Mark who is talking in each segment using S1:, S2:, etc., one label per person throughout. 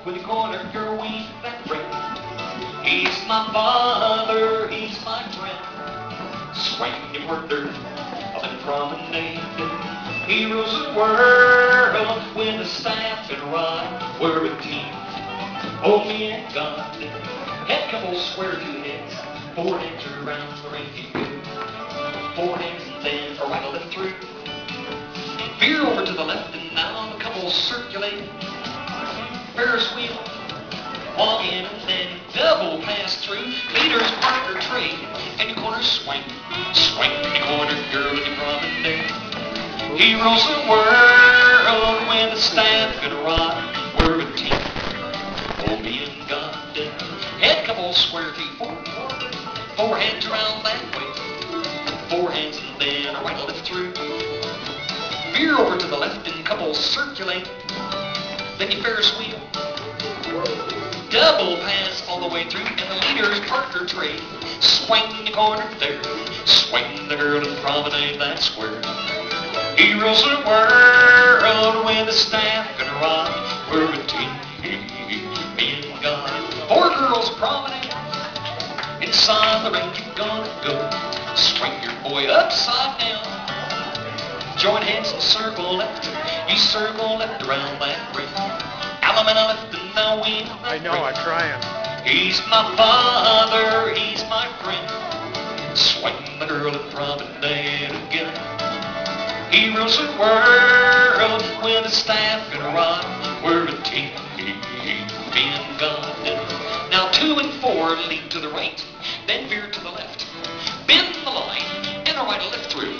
S1: When you corner your weave that ring. He's my father, he's my friend. Swing your partner up in promenade. He rules the world with the staff and rod. We're a team, oh me and God. Head couple square two heads, 4 heads around the ring you go. 4 heads and then a right left through. Veer over to the left and now the couple circulate. Ferris wheel, walk in and then double pass through. Leaders partner trade, and your corner swing. Swing in your corner, girl, in your promenade. He rules the world with a staff and a rod. We're a team, oh me and God. Head couple square 3-4. 4 heads around that way. 4 heads and then a right left through. Veer over to the left and couple circulate. Then you Ferris wheel. Double pass all the way through, and the leaders partner trade. Swing the corner there, swing the girl in promenade that square. He rules the world with a staff and a rod. We're a team, me and God. 4 girls promenade. Inside the ring you're gonna go. Swing your boy upside down. Join hands and circle left. You circle left around that ring. Allemande left and now we.
S2: I know, I'm trying.
S1: He's my father, he's my friend. Swing the girl in promenade again. He rules the world with a staff and a rod. We're a team, me and God. Now 2 and 4 lead to the right, then veer to the left. Bend the line, and a right or left through.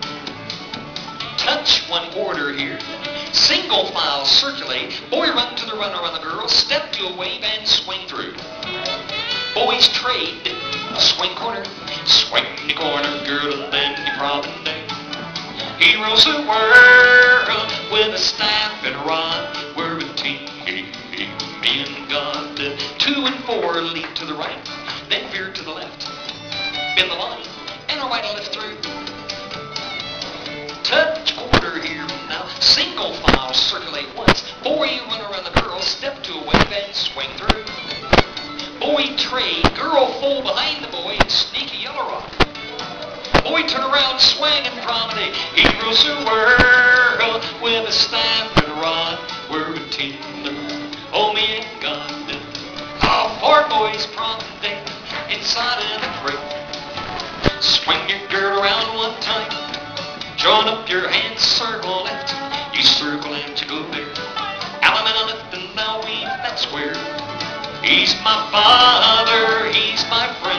S1: Touch one order here. Single file circulate. Boy run to the runner on the girl. Step to a wave and swing through. Boys trade. Swing corner. Swing the corner, girl, and then you promenade. He rules the world with a staff and a rod. We're a team, me and God. 2 and 4 lead to the right, then veer to the left. Bend the line, and a right or left through. Touch quarter here now. Single file circulate once. Boy run around the girl. Step to a wave and swing through. Boy trade. Girl full behind the boy and sneak a yellow rock. Boy turn around, swing and promenade. He rules the world with a staff and a rod. We're a team, oh me and God. All 4 boys promenade inside of the ring. Swing your girl around one time. Join up your hands, circle left. You circle and you go there. Allemande left and now we that square. He's my father, he's my friend.